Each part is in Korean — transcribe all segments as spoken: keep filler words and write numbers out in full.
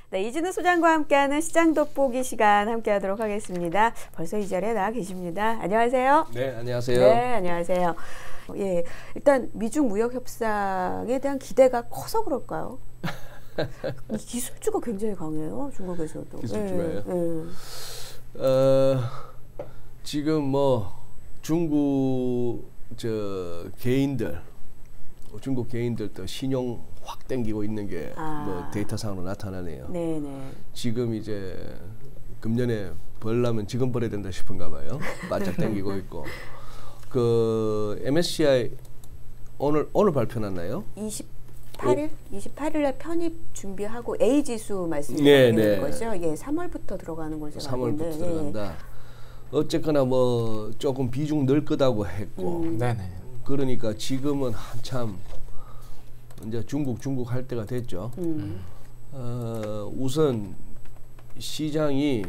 네, 이진우 소장과 함께하는 시장 돋보기 시간 함께하도록 하겠습니다. 벌써 이 자리에 나와 계십니다. 안녕하세요. 네, 안녕하세요. 네, 안녕하세요. 예, 일단 미중 무역 협상에 대한 기대가 커서 그럴까요? 기술주가 굉장히 강해요, 중국에서도. 기술주가요? 예, 예. 어, 지금 뭐 중국 저 개인들, 중국 개인들도 신용 확 땡기고 있는 게 아. 뭐 데이터상으로 나타나네요. 네네. 지금 이제 금년에 벌려면 지금 벌어야 된다 싶은가 봐요. 바짝 땡기고 있고. 그 엠에스시아이 오늘 오늘 발표 났나요? 이십팔 일? 이십팔 일에 편입 준비하고 A 지수 말씀하시는 네, 네. 거죠? 예, 삼월부터 들어가는 걸 제가 삼월부터 알는데, 들어간다. 예. 어쨌거나 뭐 조금 비중 늘 거다고 했고. 음. 네네. 그러니까 지금은 한참 이제 중국 중국 할 때가 됐죠. 음. 어, 우선 시장이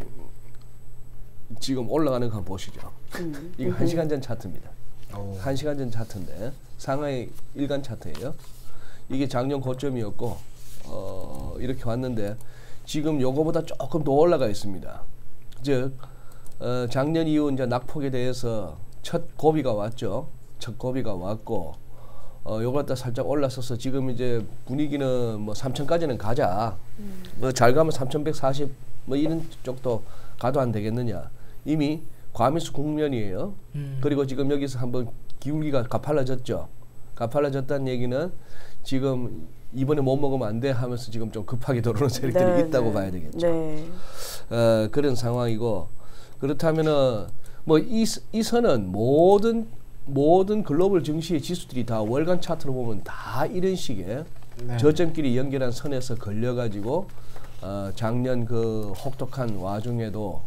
지금 올라가는 거 한번 보시죠. 음. 이거 한 시간 전 차트입니다. 오. 한 시간 전 차트인데 상하이 일간 차트예요. 이게 작년 고점이었고 어, 이렇게 왔는데 지금 요거보다 조금 더 올라가 있습니다. 즉 어, 작년 이후 이제 낙폭에 대해서 첫 고비가 왔죠. 첫 고비가 왔고 어, 요거 갖다 살짝 올라서서 지금 이제 분위기는 뭐 삼천까지는 가자. 음. 뭐 잘 가면 삼천백사십 뭐 이런 쪽도 가도 안 되겠느냐. 이미 과미수 국면이에요. 음. 그리고 지금 여기서 한번 기울기가 가팔라졌죠. 가팔라졌다는 얘기는 지금 이번에 못 먹으면 안 돼 하면서 지금 좀 급하게 들어오는 세력들이 네, 있다고 네. 봐야 되겠죠. 네. 어, 그런 상황이고 그렇다면은 뭐 이 이 선은 모든 모든 글로벌 증시의 지수들이 다 월간 차트로 보면 다 이런 식의 네. 저점끼리 연결한 선에서 걸려가지고 어, 작년 그 혹독한 와중에도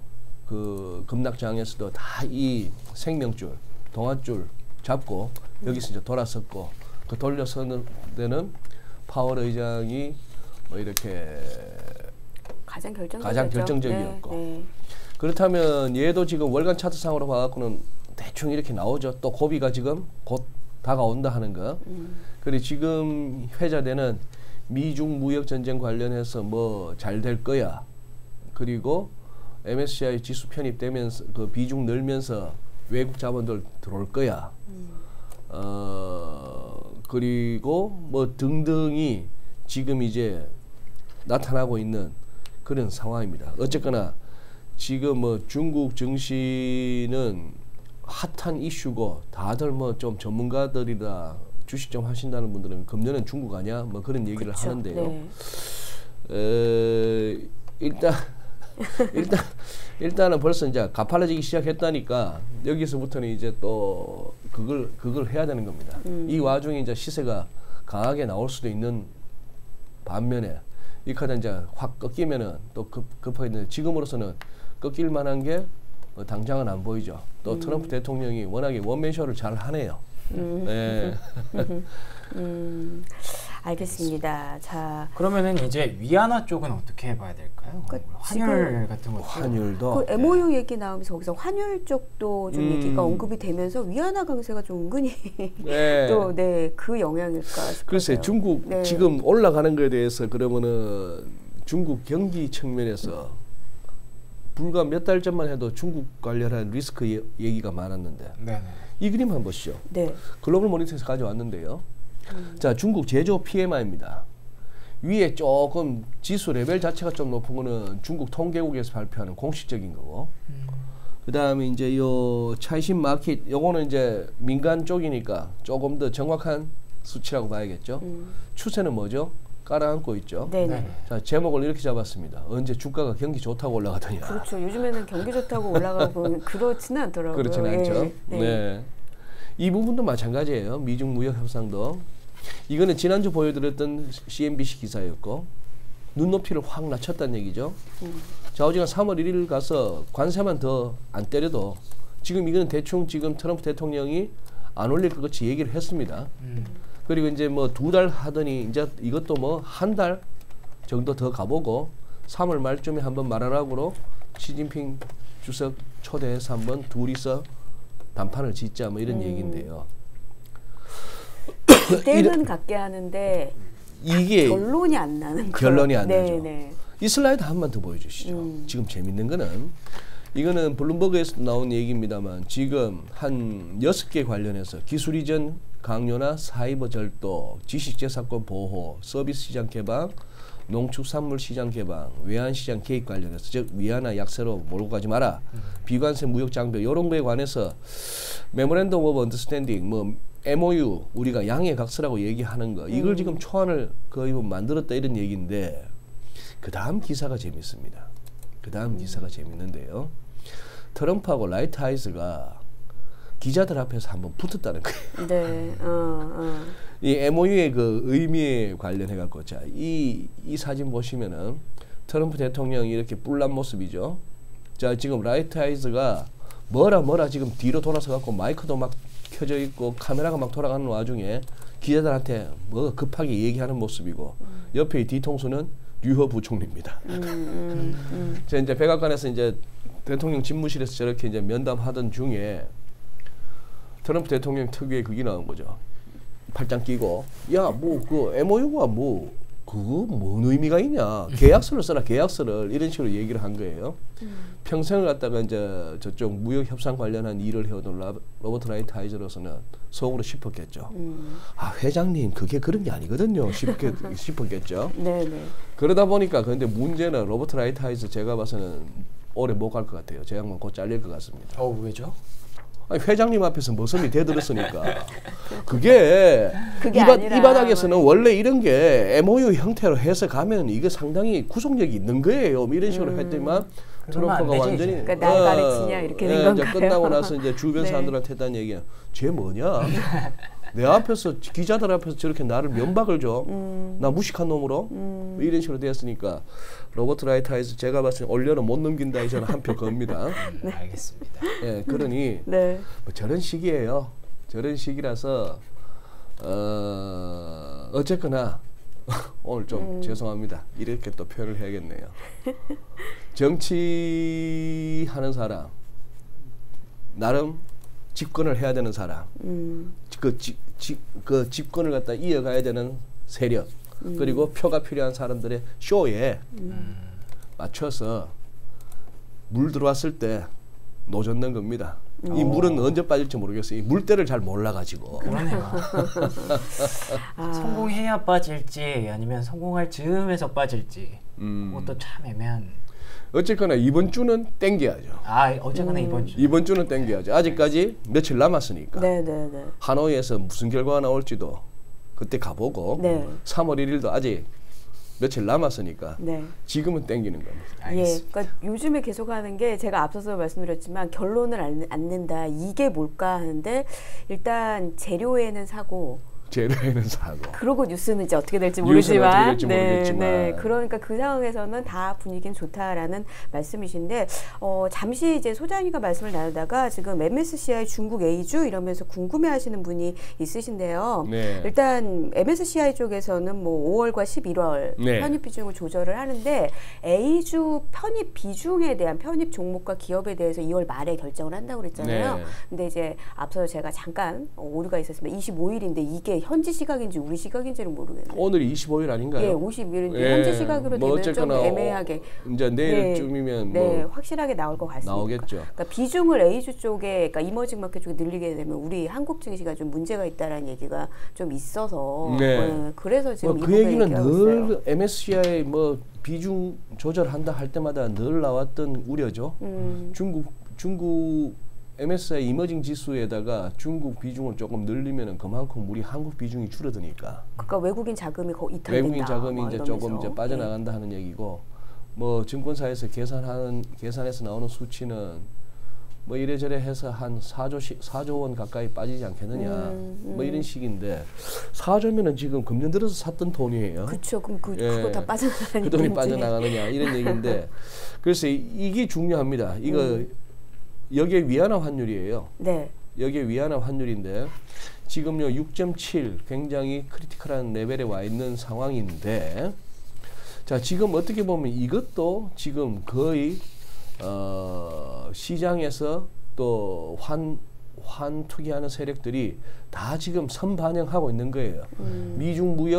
그 급락장에서도 다 이 생명줄, 동아줄 잡고 음. 여기서 이제 돌아섰고 그 돌려서는 데는 파월 의장이 뭐 이렇게 가장 결정적 가장 결정적이었고 네, 네. 그렇다면 얘도 지금 월간 차트상으로 봐갖고는 대충 이렇게 나오죠. 또 고비가 지금 곧 다가온다 하는 거. 음. 그리고 지금 회자되는 미중 무역 전쟁 관련해서 뭐 잘 될 거야. 그리고 엠에스시아이 지수 편입되면서 그 비중 늘면서 외국 자본들 들어올 거야. 음. 어 그리고 뭐 등등이 지금 이제 나타나고 있는 그런 상황입니다. 어쨌거나 지금 뭐 중국 증시는 핫한 이슈고 다들 뭐 좀 전문가들이라 주식 좀 하신다는 분들은 금년은 중국 아니야? 뭐 그런 얘기를 그쵸, 하는데요. 네. 에, 일단 일단 일단은 벌써 이제 가팔라지기 시작했다니까 여기서부터는 이제 또 그걸 그걸 해야 되는 겁니다. 음. 이 와중에 이제 시세가 강하게 나올 수도 있는 반면에 이 카드 이제 확 꺾이면은 또 급, 급하게 되는데 지금으로서는 꺾일 만한 게 어, 당장은 안 보이죠. 또 음. 트럼프 대통령이 워낙에 원맨쇼를 잘 하네요. 음. 네. 음. 알겠습니다. 자, 그러면은 이제 위안화 쪽은 어떻게 봐야 될까요? 그 환율 같은 것. 환율도 그 엠오유 네. 얘기 나오면서 거기서 환율 쪽도 좀 음. 얘기가 언급이 되면서 위안화 강세가 좀 은근히 네. 또 네, 그 영향일까 싶어요. 글쎄 중국 네. 지금 올라가는 거에 대해서 그러면은 중국 경기 측면에서 불과 몇 달 전만 해도 중국 관련한 리스크 예, 얘기가 많았는데 네네. 이 그림 한번 보시죠. 네. 글로벌 모니터에서 가져왔는데요. 음. 자, 중국 제조 피엠아이입니다. 위에 조금 지수 레벨 자체가 좀 높은 거는 중국 통계국에서 발표하는 공식적인 거고. 음. 그 다음에 이제 요 차이신 마켓, 요거는 이제 민간 쪽이니까 조금 더 정확한 수치라고 봐야겠죠. 음. 추세는 뭐죠? 깔아앉고 있죠. 네네. 자, 제목을 이렇게 잡았습니다. 언제 주가가 경기 좋다고 올라가더냐. 그렇죠. 요즘에는 경기 좋다고 올라가고 그렇지는 않더라고요. 그렇지는 예. 않죠. 네. 네. 이 부분도 마찬가지예요. 미중 무역 협상도. 이거는 지난주 보여드렸던 씨엔비씨 기사였고 눈높이를 확 낮췄다는 얘기죠. 음. 좌우지간 삼월 일일 가서 관세만 더 안 때려도 지금 이거는 대충 지금 트럼프 대통령이 안 올릴 것 같이 얘기를 했습니다. 음. 그리고 이제 뭐 두 달 하더니 이제 이것도 뭐 한 달 정도 더 가보고 삼월 말쯤에 한번 말하라고로 시진핑 주석 초대해서 한번 둘이서 단판을 짓자 뭐 이런 음. 얘기인데요. 때는 갖게 하는데 이게 결론이 안 나는 결론이 안 네, 나죠. 네. 이 슬라이드 한 번 더 보여주시죠. 음. 지금 재밌는 거는 이거는 블룸버그에서 나온 얘기입니다만 지금 한 여섯 개 관련해서 기술 이전 강요나 사이버 절도, 지식재산권 보호, 서비스 시장 개방, 농축산물 시장 개방, 외환 시장 개입 관련해서 즉 위안화 약세로 몰고 가지 마라. 음. 비관세 무역 장벽 이런 거에 관해서 메모랜덤 오브 언더스탠딩 뭐 엠오유 우리가 양해각서라고 얘기하는 거 이걸 음. 지금 초안을 거의 뭐 만들었다 이런 얘기인데 그 다음 기사가 재밌습니다. 그 다음 음. 기사가 재밌는데요. 트럼프하고 라이트 아이즈가 기자들 앞에서 한번 붙었다는 거예요. 네. 어, 어. 이 엠오유의 그 의미에 관련해 갖고 자, 이, 이 사진 보시면은 트럼프 대통령이 이렇게 뿔난 모습이죠. 자, 지금 라이트 아이즈가 뭐라 뭐라 지금 뒤로 돌아서 갖고 마이크도 막 켜져 있고 카메라가 막 돌아가는 와중에 기자들한테 뭐 급하게 얘기하는 모습이고 음. 옆에 뒤통수는 류허 부총리입니다. 음, 음, 음. 자, 이제 백악관에서 이제 대통령 집무실에서 저렇게 이제 면담하던 중에 트럼프 대통령 특유의 그게 나온 거죠. 팔짱 끼고 야 뭐 그 엠오유가 뭐 그거 뭔 의미가 있냐 계약서를 써라 계약서를 이런 식으로 얘기를 한 거예요. 음. 평생을 갖다가 이제 저쪽 무역 협상 관련한 일을 해오던 라, 로버트 라이트 아이즈로서는 속으로 싶었겠죠. 음. 아 회장님 그게 그런 게 아니거든요. 싶게, 싶었겠죠. 네네. 그러다 보니까 그런데 문제는 로버트 라이트 아이즈 제가 봐서는 오래 못 갈 것 같아요. 제 양반 곧 잘릴 것 같습니다. 어 왜죠? 아니, 회장님 앞에서 머슴이 대들었으니까 그게, 그게 이, 바, 아니라, 이 바닥에서는 원래 이런 게 엠오유 형태로 해서 가면 이게 상당히 구속력이 있는 거예요. 이런 식으로 음. 했더니만 트럼프가 완전히 그러니까 날 어, 가르치냐 이렇게 된 예, 건가요? 이제 끝나고 나서 이제 주변 네. 사람들한테 했다는 얘기야. 쟤 뭐냐? 내 앞에서 기자들 앞에서 저렇게 나를 면박을 줘. 음. 나 무식한 놈으로 음. 이런 식으로 되었으니까 로버트 라이트 아이즈 제가 봤을 때 올려는 못 넘긴다 이제는 한 표 겁니다. 네. 알겠습니다. 예, 그러니 네. 뭐 저런 식이에요. 저런 식이라서 어, 어쨌거나 오늘 좀 음. 죄송합니다. 이렇게 또 표현을 해야겠네요. 정치하는 사람 나름 집권을 해야 되는 사람 음. 그, 지, 지, 그 집권을 갖다 이어가야 되는 세력 음. 그리고 표가 필요한 사람들의 쇼에 음. 맞춰서 물 들어왔을 때 노젓는 겁니다. 음. 이 물은 언제 빠질지 모르겠어요. 이 물때를 잘 몰라가지고. 그러네요. 아. 성공해야 빠질지 아니면 성공할 즈음에서 빠질지 음. 그것도 참 애매한. 어쨌거나 이번 주는 땡겨야죠. 아, 어쨌거나 음. 이번 주. 이번 주는 땡겨야죠. 아직까지 며칠 남았으니까. 네네네. 하노이에서 무슨 결과가 나올지도 그때 가보고 네. 삼월 일일도 아직 며칠 남았으니까 네. 지금은 땡기는 겁니다. 예, 그러니까 요즘에 계속하는 게 제가 앞서서 말씀드렸지만 결론을 안, 않는다. 이게 뭘까 하는데 일단 재료에는 사고 재료에는 사고. 그러고 뉴스는 이제 어떻게 될지 모르지만, 어떻게 될지 네, 모르겠지만. 네, 그러니까 그 상황에서는 다 분위기는 좋다라는 말씀이신데 어, 잠시 이제 소장이가 말씀을 나누다가 지금 엠에스씨아이 중국 A주 이러면서 궁금해하시는 분이 있으신데요. 네. 일단 엠에스씨아이 쪽에서는 뭐 오월과 십일월 네. 편입 비중을 조절을 하는데 A주 편입 비중에 대한 편입 종목과 기업에 대해서 이월 말에 결정을 한다고 그랬잖아요. 네. 근데 이제 앞서 제가 잠깐 오류가 있었습니다. 이십오일인데 이게 현지 시각인지 우리 시각인지는 모르겠네요. 오늘이 이십오일 아닌가요? 예, 오십일인데 예, 현지 시각으로 뭐 되면 좀 애매하게. 이제 내일쯤이면 네, 뭐 네, 확실하게 나올 것 같습니다. 나오겠죠. 그러니까 비중을 A주 쪽에, 그러니까 이머징 마켓 쪽에 늘리게 되면 우리 한국 증시가 좀 문제가 있다라는 얘기가 좀 있어서 네. 네, 그래서 지금 뭐 그 얘기는 늘 엠에스씨아이 뭐 비중 조절한다 할 때마다 늘 나왔던 우려죠. 음. 중국 중국 엠에스아이 이머징 지수에다가 중국 비중을 조금 늘리면은 그만큼 우리 한국 비중이 줄어드니까. 그러니까 외국인 자금이 거 이탈된다. 외국인 자금이 뭐 이제 조금 이제 빠져나간다 네. 하는 얘기고, 뭐 증권사에서 계산하는 계산해서 나오는 수치는 뭐 이래저래 해서 한 사조 사조 원 가까이 빠지지 않겠느냐. 음, 음. 뭐 이런 식인데 사조면은 지금 금년 들어서 샀던 돈이에요. 그렇죠. 그럼 그, 예. 그거 다 빠져나가는 그 돈이 빠져나가느냐 이런 얘기인데, 그래서 이, 이게 중요합니다. 이거. 음. 여기에 위안화 환율이에요. 네. 여기에 위안화 환율인데 지금요 육 점 칠 굉장히 크리티컬한 레벨에 와 있는 상황인데, 자 지금 어떻게 보면 이것도 지금 거의 어, 시장에서 또 환 환 투기하는 세력들이 다 지금 선반영하고 있는 거예요. 음. 미중 무역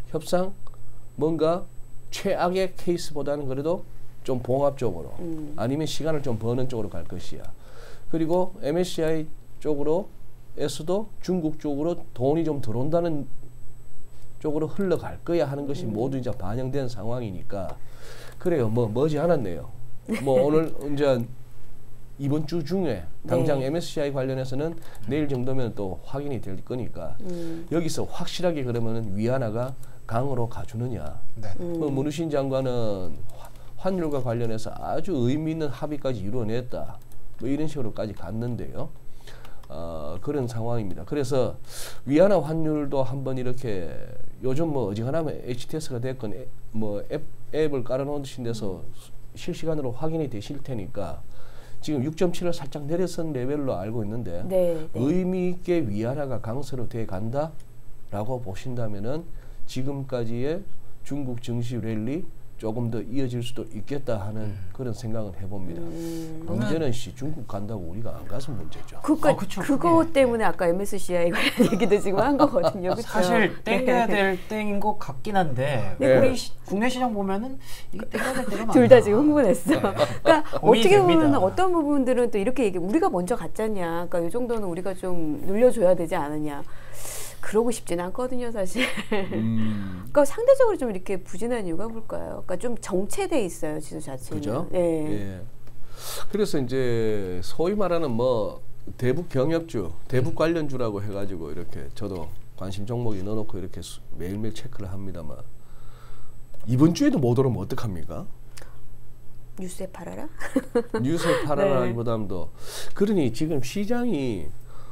협상 뭔가 최악의 케이스보다는 그래도 좀 봉합적으로 음. 아니면 시간을 좀 버는 쪽으로 갈 것이야. 그리고 엠에스시아이 쪽으로에서도 중국 쪽으로 돈이 좀 들어온다는 쪽으로 흘러갈 거야 하는 것이 음. 모두 이제 반영된 상황이니까 그래요. 뭐 머지 않았네요. 뭐 오늘 이제 이번 주 중에 당장 네. 엠에스시아이 관련해서는 내일 정도면 또 확인이 될 거니까 음. 여기서 확실하게 그러면은 위안화가 강으로 가주느냐. 네. 음. 뭐 문우신 장관은 환율과 관련해서 아주 의미 있는 합의까지 이루어냈다. 뭐 이런 식으로까지 갔는데요. 어, 그런 상황입니다. 그래서 위안화 환율도 한번 이렇게 요즘 뭐 어지간하면 에이치티에스가 됐건 애, 뭐 앱, 앱을 깔아놓으신 데서 실시간으로 확인이 되실 테니까 지금 육 점 칠을 살짝 내려선 레벨로 알고 있는데 네, 네. 의미 있게 위안화가 강세로 돼 간다라고 보신다면은 지금까지의 중국 증시 랠리 조금 더 이어질 수도 있겠다 하는 음. 그런 생각을 해봅니다. 음. 문제는 씨 중국 간다고 우리가 안 가서 문제죠. 그거, 아, 그거 네. 때문에 아까 엠에스시아이 관련 얘기도 지금 한 거거든요. 그쵸? 사실 땡겨야 될 땡인 것 같긴 한데 네. 우리 시, 국내 시장 보면은 이게 땡겨야 될 때가 많아. 둘 다 지금 흥분했어. 네. 그러니까 어떻게 보면 어떤 부분들은 또 이렇게 얘기 우리가 먼저 갔잖냐. 그러니까 이 정도는 우리가 좀 늘려줘야 되지 않느냐. 그러고 싶지는 않거든요, 사실. 음. 그러니까 상대적으로 좀 이렇게 부진한 이유가 뭘까요? 그러니까 좀 정체돼 있어요, 지수 자체는. 그죠? 예. 예. 그래서 이제 소위 말하는 뭐 대북 경협주, 대북 관련주라고 해가지고 이렇게 저도 관심 종목에 넣어놓고 이렇게 수, 매일매일 체크를 합니다만 이번 주에도 못 오르면 어떡합니까? 뉴스에 팔아라? 뉴스에 팔아라기보다도 네. 그러니 지금 시장이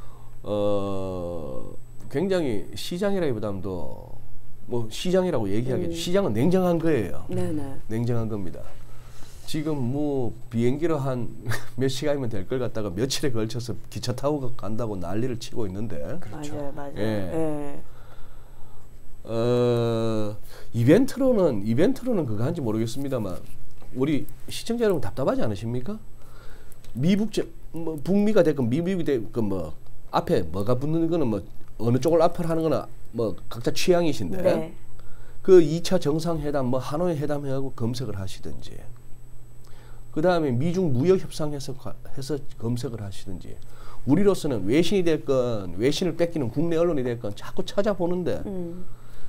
어. 굉장히 시장이라기보다도 뭐 시장이라고 얘기하겠죠. 음. 시장은 냉정한 거예요. 네네. 냉정한 겁니다. 지금 뭐 비행기로 한 몇 시간이면 될 걸 갖다가 며칠에 걸쳐서 기차 타고 간다고 난리를 치고 있는데. 그렇죠. 맞아요, 맞아요. 예. 예. 어, 이벤트로는 이벤트로는 그거 한지 모르겠습니다만 우리 시청자 여러분 답답하지 않으십니까? 미북 뭐 북미가 됐건 미국이 됐건 뭐 앞에 뭐가 붙는 거는 뭐 어느 쪽을 앞을 하는 거나 뭐 각자 취향이신데 네. 그 이 차 정상회담 뭐 하노이 회담하고 검색을 하시든지 그 다음에 미중 무역 협상해서 해서 검색을 하시든지 우리로서는 외신이 됐건 외신을 뺏기는 국내 언론이 됐건 자꾸 찾아보는데 음.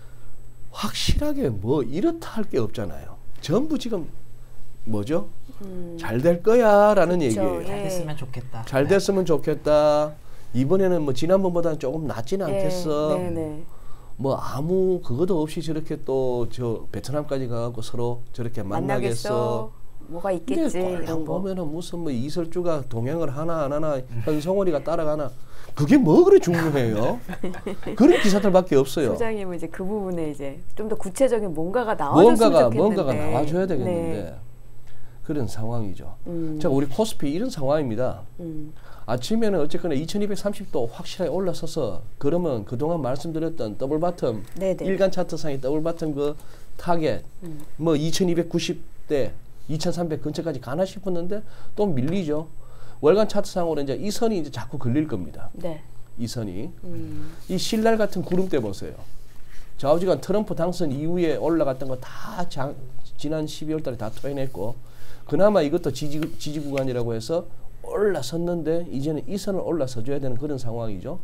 확실하게 뭐 이렇다 할 게 없잖아요. 전부 지금 뭐죠? 음. 잘 될 거야 라는 그쵸, 얘기예요. 잘 됐으면 좋겠다. 잘 네. 됐으면 좋겠다. 이번에는 뭐 지난번보다는 조금 낫지는 네, 않겠어. 네, 네. 뭐 아무 그것도 없이 저렇게 또 저 베트남까지 가고 서로 저렇게 만나겠어. 만나겠어. 뭐가 있겠지. 이런 거 보면은 무슨 뭐 이설주가 동행을 하나 안 하나 현성월이가 따라가나 그게 뭐 그래 중요해요. 그런 기사들밖에 없어요. 소장님은 이제 그 부분에 이제 좀 더 구체적인 뭔가가 나와줬으면 뭔가가 좋겠는데. 뭔가가 나와줘야 되겠는데 네. 그런 상황이죠. 음. 자 우리 코스피 이런 상황입니다. 음. 아침에는 어쨌거나 이천이백삼십 도 확실하게 올라서서 그러면 그동안 말씀드렸던 더블 바텀 네네. 일간 차트상의 더블 바텀 그 타겟 음. 뭐 이천이백구십 대 이천삼백 근처까지 가나 싶었는데 또 밀리죠. 월간 차트상으로 이제 이 선이 이제 자꾸 걸릴 겁니다. 네. 이 선이 음. 이 신랄 같은 구름대 보세요. 좌우지간 트럼프 당선 이후에 올라갔던 거 다 지난 십이월 달에 다 토해냈고 그나마 이것도 지지, 지지 구간이라고 해서 올라섰는데 이제는 이 선을 올라서줘야 되는 그런 상황이죠.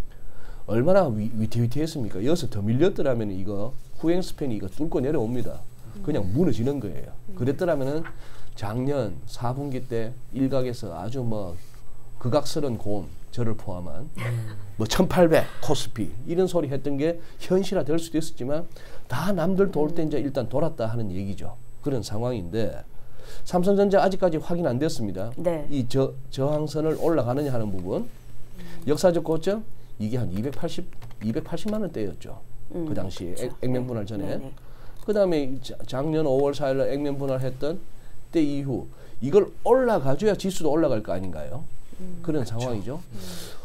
얼마나 위, 위태위태했습니까? 여기서 더 밀렸더라면 이거 후행 스팬이 이거 뚫고 내려옵니다. 그냥 무너지는 거예요. 그랬더라면은 작년 사 분기 때 일각에서 아주 뭐 극악스러운 고음 저를 포함한 뭐 천팔백 코스피 이런 소리 했던 게 현실화 될 수도 있었지만 다 남들 돌 때 이제 일단 돌았다 하는 얘기죠. 그런 상황인데 삼성전자 아직까지 확인 안 됐습니다. 네. 이 저, 저항선을 올라가느냐 하는 부분. 음. 역사적 고점 이게 한 이백팔십, 이백팔십만 원대였죠. 음, 그 당시에 그렇죠. 액면 분할 전에. 네. 그 다음에 작년 오월 사일 날 액면 분할했던 때 이후 이걸 올라가줘야 지수도 올라갈 거 아닌가요? 음, 그런 그렇죠. 상황이죠. 음.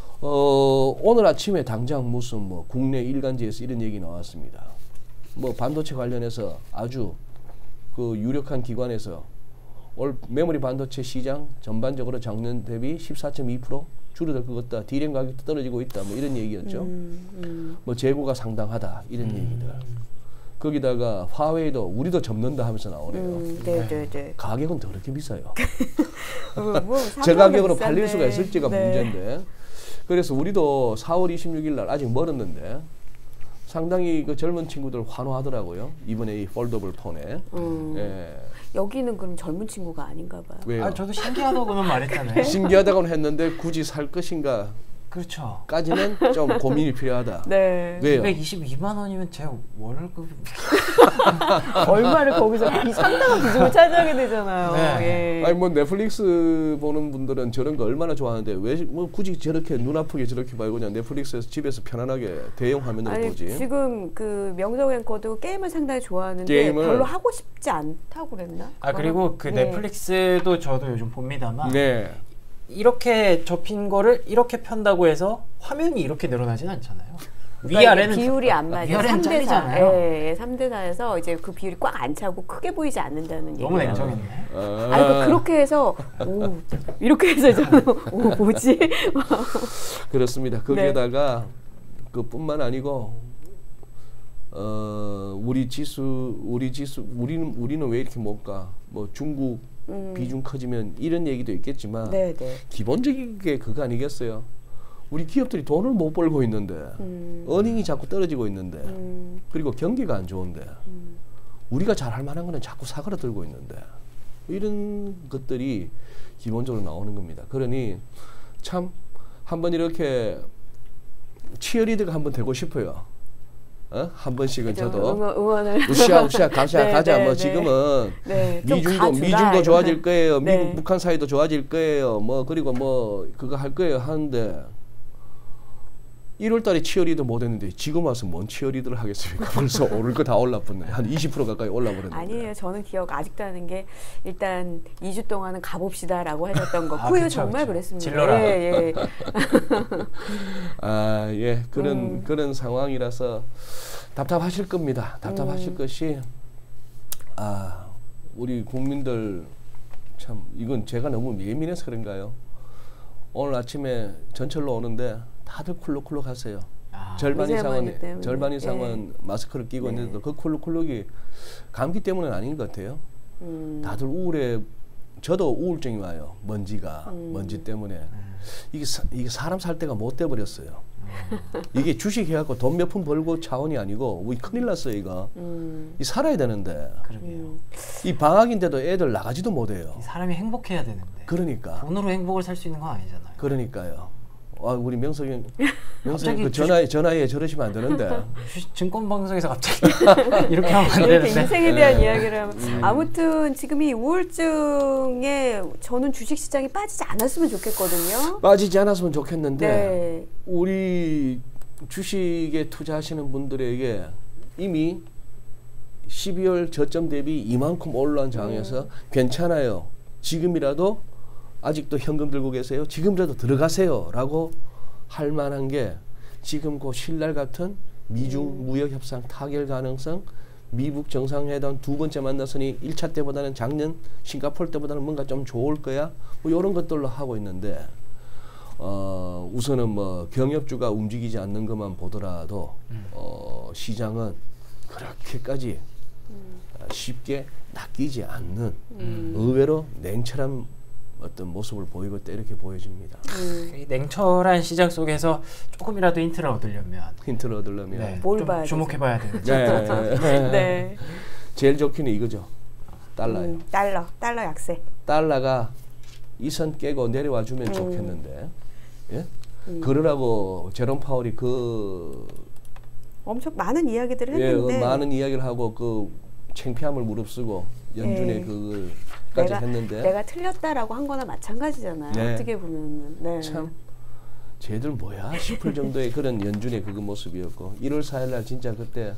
어, 오늘 아침에 당장 무슨 뭐 국내 일간지에서 이런 얘기 나왔습니다. 뭐 반도체 관련해서 아주 그 유력한 기관에서 올 메모리 반도체 시장 전반적으로 작년 대비 십사 점 이 퍼센트 줄어들 것 같다. 디램 가격도 떨어지고 있다. 뭐 이런 얘기였죠. 음, 음. 뭐 재고가 상당하다. 이런 음. 얘기들. 거기다가 화웨이도 우리도 접는다 하면서 나오네요. 음, 네, 네, 네. 가격은 더럽게 비싸요. 어, 뭐 저 가격으로 비싼데. 팔릴 수가 있을지가 네. 문제인데. 그래서 우리도 사월 이십육일 날 아직 멀었는데 상당히 그 젊은 친구들 환호하더라고요. 이번에 이 폴더블 폰에. 음. 예. 여기는 그럼 젊은 친구가 아닌가 봐요. 왜요? 아, 저도 신기하다고는 말했잖아요. 신기하다고는 했는데 굳이 살 것인가 그렇죠. 까지는 좀 고민이 필요하다. 네. 왜요? 이백이십이만 원이면 제 월급. 얼마를 거기서 이 상당한 비중을 차지하게 되잖아요. 네. 예. 아니 뭐 넷플릭스 보는 분들은 저런 거 얼마나 좋아하는데 왜 뭐 굳이 저렇게 눈 아프게 저렇게 봐요? 그냥 넷플릭스에서 집에서 편안하게 대형 화면으로 아니, 보지. 지금 그 명정 앵커도 게임을 상당히 좋아하는데 게임을- 별로 하고 싶지 않다고 그랬나? 아, 그리고 그 네. 넷플릭스도 저도 요즘 봅니다만 네. 이렇게 접힌 거를 이렇게 편다고 해서 화면이 이렇게 늘어나진 않잖아요. 그러니까 위아래는 비율이 안 맞아요. 위아래는 삼 대 사. 잘리잖아요. 예, 예, 삼 대 사에서 이제 그 비율이 꽉 안 차고 크게 보이지 않는다는 얘기예요. 너무 냉정했네. 아, 아니 그 그렇게 해서 오 이렇게 해서 저는 오 뭐지? 그렇습니다. 거기에다가 그뿐만 아니고 어 우리 지수 우리 지수 우리는 우리는 왜 이렇게 못 가? 뭐 중국 음. 비중 커지면 이런 얘기도 있겠지만 네, 네. 기본적인 게 그거 아니겠어요? 우리 기업들이 돈을 못 벌고 있는데 음. 어닝이 자꾸 떨어지고 있는데 음. 그리고 경기가 안 좋은데 음. 우리가 잘할 만한 거는 자꾸 사그라들고 있는데 이런 것들이 기본적으로 나오는 겁니다. 그러니 참 한번 이렇게 치어리더가 한번 되고 싶어요. 어? 한 번씩은 저도 응원, 응원을 우시아 우시아 가자 네, 가자 네, 뭐 네. 지금은 네, 좀 미중도 가주라, 미중도 좋아질 이러면. 거예요. 네. 미국 북한 사이도 좋아질 거예요. 뭐 그리고 뭐 그거 할 거예요 하는데 일월 달에 치어리더 못 했는데 지금 와서 뭔 치어리더를 하겠습니까? 벌써 오를 거 다 올라붙네. 한 이십 퍼센트 가까이 올라버렸는데. 아니에요. 저는 기억 아직도 하는 게 일단 이 주 동안은 가봅시다라고 하셨던 거. 아, 후에 그쵸, 정말 그쵸. 그랬습니다. 질러라. 예, 예. 아, 예. 그런 음. 그런 상황이라서 답답하실 겁니다. 답답하실 음. 것이 아, 우리 국민들 참 이건 제가 너무 예민해서 그런가요? 오늘 아침에 전철로 오는데 다들 쿨룩쿨룩 하세요. 아, 절반 미세먼지 이상은 때문에. 절반 이상은 마스크를 끼고 네. 있는데도 그 쿨룩쿨룩이 감기 때문은 아닌 것 같아요. 음. 다들 우울해. 저도 우울증이 와요. 먼지가 음. 먼지 때문에 이게 사, 이게 사람 살 때가 못 돼 버렸어요. 이게 주식 해갖고 돈 몇 푼 벌고 차원이 아니고 우리 큰일 났어요 이거. 음. 이 살아야 되는데 그러게요. 음. 이 방학인데도 애들 나가지도 못해요. 사람이 행복해야 되는데 그러니까 돈으로 행복을 살 수 있는 건 아니잖아요. 그러니까요. 아 우리 명석이 명석이 갑자기 그 전화에 전화에 저러시면 안 되는데. 주식- 증권 방송에서 갑자기 이렇게 하면 안 이렇게 되는데. 인생에 대한 네. 이야기를 하면 아무튼 지금 이 우울증에 저는 주식시장이 빠지지 않았으면 좋겠거든요. 빠지지 않았으면 좋겠는데 네. 우리 주식에 투자하시는 분들에게 이미 십이월 저점 대비 이만큼 올라온 장에서 음. 괜찮아요. 지금이라도 아직도 현금 들고 계세요. 지금이라도 들어가세요. 라고 할 만한 게 지금 그 신랄 같은 미중 음. 무역 협상 타결 가능성, 미북 정상회담 두 번째 만났으니 일 차 때보다는 작년 싱가포르 때보다는 뭔가 좀 좋을 거야. 뭐 이런 것들로 하고 있는데 어, 우선은 뭐 경협주가 움직이지 않는 것만 보더라도 음. 어, 시장은 그렇게까지 음. 쉽게 낚이지 않는 음. 의외로 냉철한 어떤 모습을 보이고 있다 이렇게 보여집니다. 음. 이 냉철한 시장 속에서 조금이라도 힌트를 얻으려면 힌트를 얻으려면 네, 뭘 좀 봐야 주목해봐야 되는. 네. 네. 제일 좋기는 이거죠. 달러요. 음, 달러, 달러 약세. 달러가 이 선 깨고 내려와 주면 음. 좋겠는데 예? 음. 그러라고 제롬 파월이 그 엄청 많은 이야기들을 예, 그 했는데 많은 이야기를 하고 그 창피함을 무릅쓰고 연준에 예. 그걸까지 내가, 했는데 내가 틀렸다라고 한 거나 마찬가지잖아요. 네. 어떻게 보면 네. 참 쟤들 뭐야 싶을 정도의 그런 연준의 그 모습이었고 일월 사일 날 진짜 그때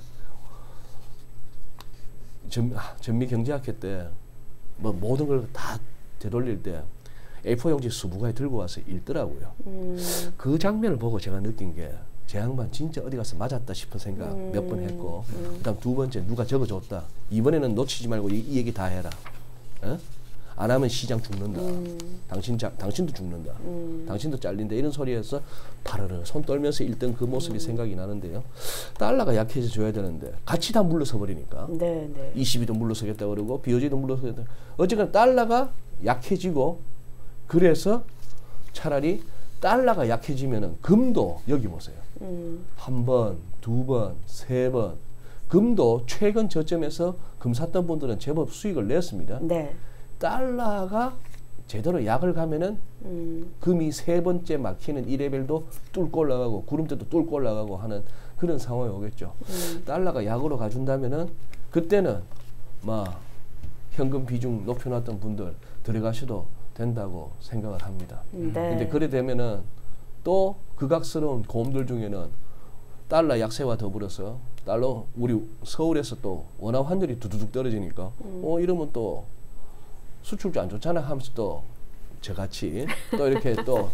전, 아, 전미 경제학회 때 뭐 모든 걸 다 되돌릴 때 에이포 용지 수부가에 들고 와서 읽더라고요. 음, 그 장면을 보고 제가 느낀 게 제 양반 진짜 어디 가서 맞았다 싶은 생각 음, 몇 번 했고 음. 그다음 두 번째 누가 적어줬다. 이번에는 놓치지 말고 이, 이 얘기 다 해라. 어? 안 하면 시장 죽는다. 음. 당신 자, 당신도 죽는다. 음. 당신도 잘린다. 이런 소리에서 파르르 손 떨면서 읽던 그 모습이 음. 생각이 나는데요. 달러가 약해져 줘야 되는데 같이 다 물러서 버리니까 네, 네. 이십이도 물러서겠다 그러고 비오지도 물러서겠다. 어쨌든 달러가 약해지고 그래서 차라리 달러가 약해지면은 금도 여기 보세요. 음. 한 번, 두 번, 세 번. 금도 최근 저점에서 금 샀던 분들은 제법 수익을 냈습니다. 네. 달러가 제대로 약을 가면은 음. 금이 세 번째 막히는 이 레벨도 뚫고 올라가고 구름대도 뚫고 올라가고 하는 그런 상황이 오겠죠. 음. 달러가 약으로 가준다면은 그때는 막 현금 비중 높여놨던 분들 들어가셔도 된다고 생각을 합니다. 네. 근데 그래 되면은 또 극악스러운 고음들 중에는 달러 약세와 더불어서 달러 우리 서울에서 또 원화 환율이 두두둑 떨어지니까 음. 어 이러면 또 수출주 안 좋잖아 하면서 또 저같이 또 이렇게 또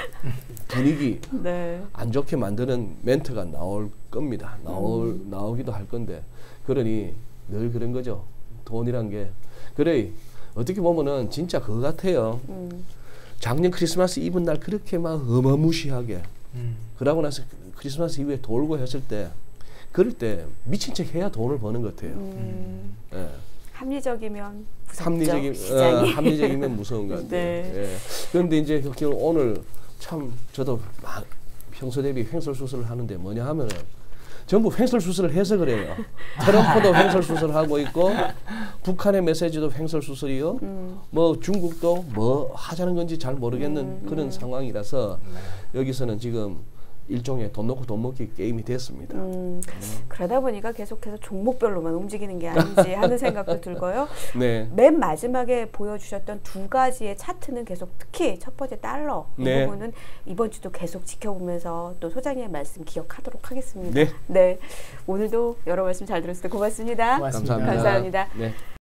분위기 네. 안 좋게 만드는 멘트가 나올 겁니다. 나올 음. 나오기도 할 건데 그러니 늘 그런 거죠. 돈이란 게 그래 어떻게 보면은 진짜 그거 같아요. 음. 작년 크리스마스 이브 날 그렇게 막 어마무시하게 음. 그러고 나서 크리스마스 이브에 돌고 했을 때 그럴 때 미친 척 해야 돈을 버는 것 같아요. 음. 예. 합리적이면 무섭죠. 합리적이, 어, 시장이. 합리적이면 무서운 것 같아요. 네. 예. 그런데 이제 그 오늘 참 저도 막 평소 대비 횡설수설을 하는데 뭐냐 하면은 전부 횡설수설을 해서 그래요. 트럼프도 횡설수설하고 있고 북한의 메시지도 횡설수설이요. 음. 뭐 중국도 뭐 하자는 건지 잘 모르겠는 음, 그런 음. 상황이라서 여기서는 지금 일종의 돈 놓고 돈 먹기 게임이 됐습니다. 음, 그러다 보니까 계속해서 종목별로만 움직이는 게 아닌지 하는 생각도 들고요. 네. 맨 마지막에 보여주셨던 두 가지의 차트는 계속 특히 첫 번째 달러 이 네. 부분은 이번 주도 계속 지켜보면서 또 소장님의 말씀 기억하도록 하겠습니다. 네. 네. 오늘도 여러 말씀 잘 들었을 때 고맙습니다. 고맙습니다. 감사합니다. 감사합니다. 네.